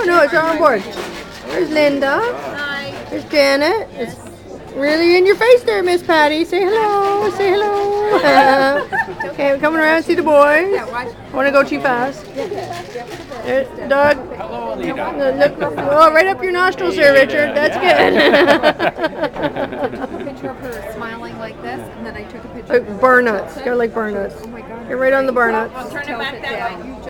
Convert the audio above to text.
no, it's on board. There's Linda. Hi. There's Janet. It's really in your face there, Miss Patty. Say hello. Say hello. Okay, we're coming around to see the boys. I want to go too fast. There's Doug. Hello, Alita. Oh, right up your nostrils there, Richard. That's good. Picture of her smiling like this, and then I took a picture. Like bar nuts. Got like bar nuts. Oh my God. You're right on the bar nuts. I'll turn it back that way.